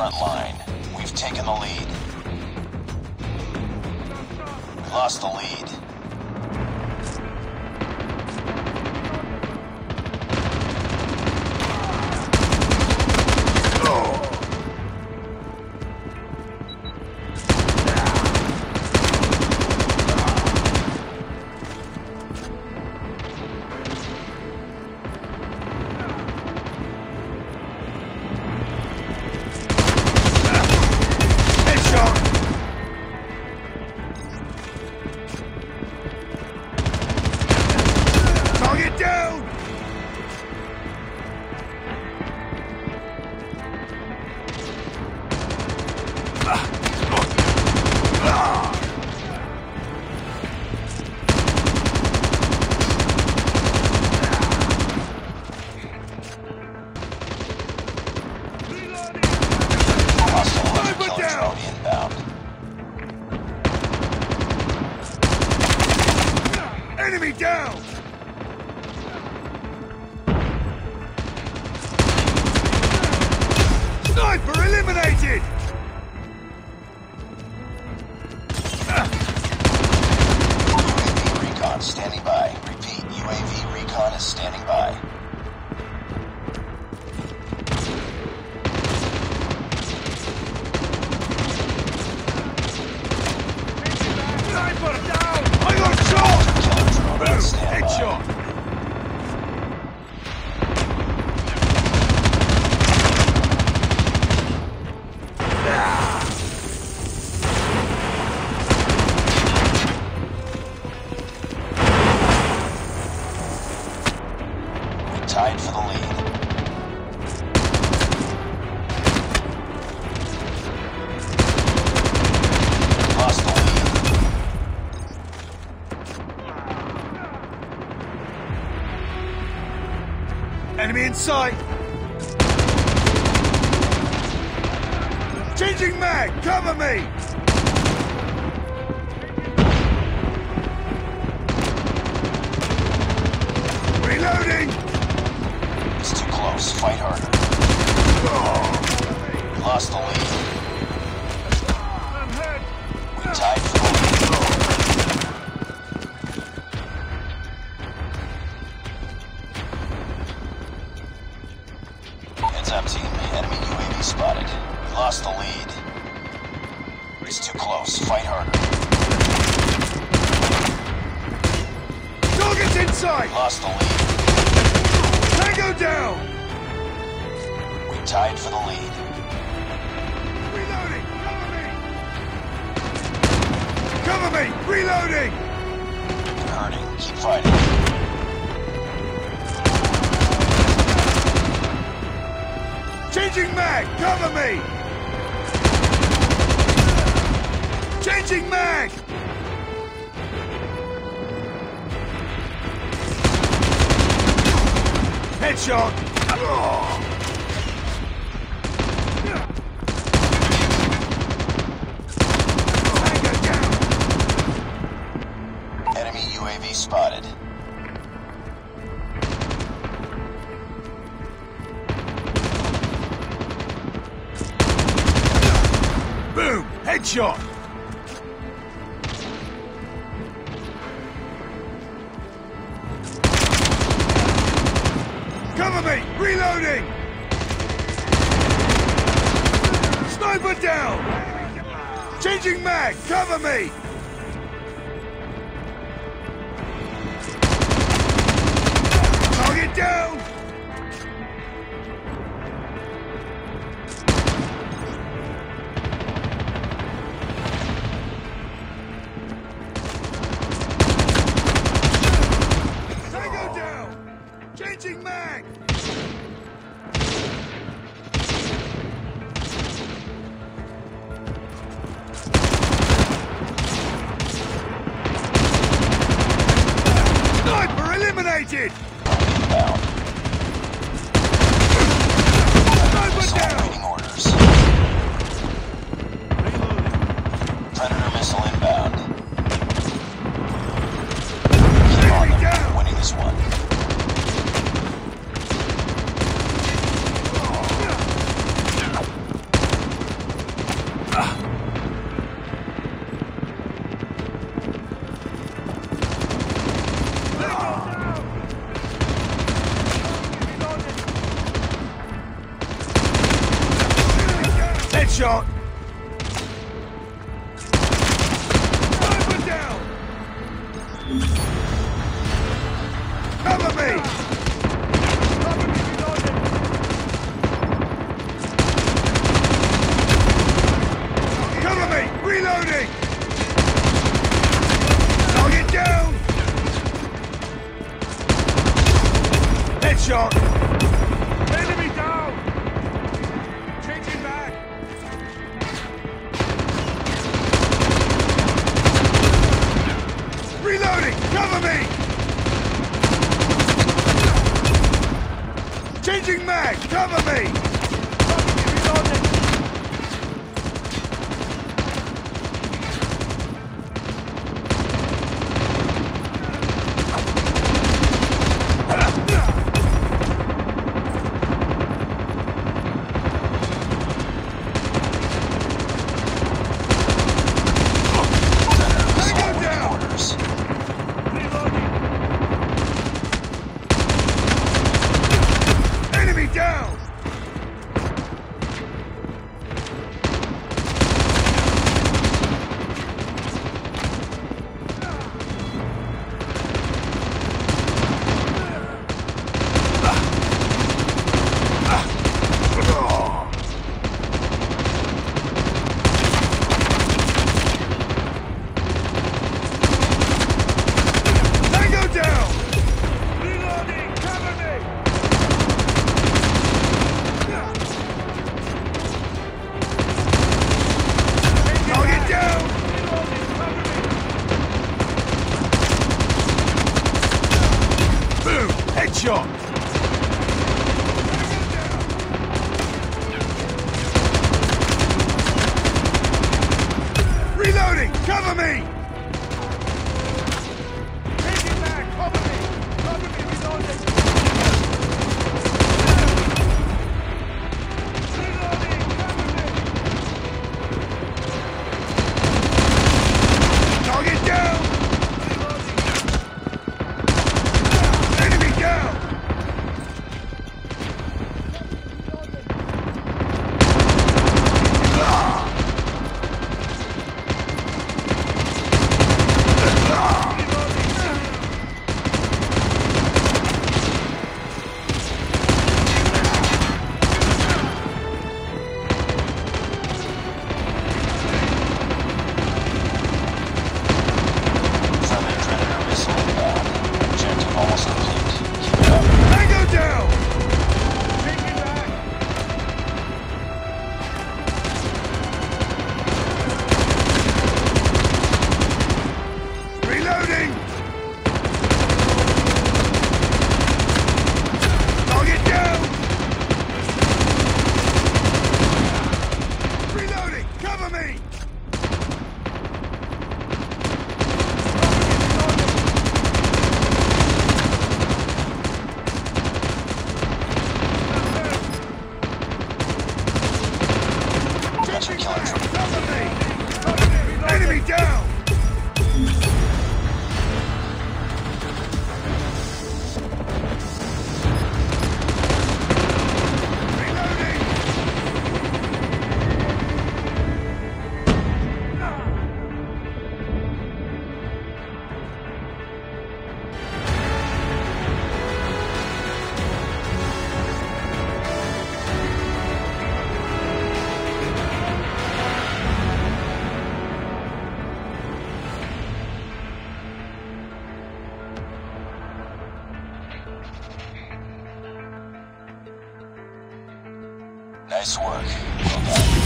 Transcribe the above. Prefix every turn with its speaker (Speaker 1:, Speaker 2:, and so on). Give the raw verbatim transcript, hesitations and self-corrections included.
Speaker 1: front line. We've taken the lead. We lost the lead.
Speaker 2: Enemy down! Sniper eliminated!
Speaker 1: U A V recon standing by. Repeat, U A V recon is standing by.
Speaker 2: Sniper down! I got shot!
Speaker 1: Boom!
Speaker 2: Headshot!
Speaker 1: We tied for the lead. Lost the lead.
Speaker 2: Enemy in sight! Changing mag! Cover me! Reloading!
Speaker 1: It's too close. Fight harder. We lost the lead.
Speaker 2: I'm hurt!
Speaker 1: We tied for the lead. Heads up, team. Enemy U A V spotted. We lost the lead. It's too close. Fight harder.
Speaker 2: Target's inside!
Speaker 1: We lost the lead.
Speaker 2: Tango down!
Speaker 1: We tied for the lead.
Speaker 2: Reloading! Cover me! Cover me! Reloading!
Speaker 1: You're hurting. Keep fighting.
Speaker 2: Changing mag! Cover me! Changing mag! Headshot! Tango down!
Speaker 1: Enemy U A V spotted.
Speaker 2: Boom! Headshot! Cover me! Reloading! Sniper down! Changing mag! Cover me! Target down! Tango down! Changing mag! Sniper eliminated!
Speaker 1: Inbound.
Speaker 2: Sniper
Speaker 1: Missile
Speaker 2: down!
Speaker 1: awaiting orders. Predator missile inbound. Keep on them.
Speaker 2: down!
Speaker 1: We're winning this one.
Speaker 2: Headshot! Sniper down! Cover me! Cover me, reloading! Cover me! Reloading! Target down! Headshot! Enemy down! Changing back! Reloading! Cover me! Changing mag! Cover me! Cover me, reloading! Down! Tango down! Reloading! Cover me! Target down! Boom! Headshot! Reloading! Cover me! Taking back! Cover me! Cover me! Reloading! Reloading! Cover me! Target down! Enemy down!
Speaker 1: Friendly Predator missile inbound. Objective almost complete. Keep it up.
Speaker 2: Tango down! Taking back! Reloading! Target down! Reloading! Cover me!
Speaker 1: Attention, killing trooper.
Speaker 2: Cover me! Enemy down! Reloading!
Speaker 1: Nice work. Well done.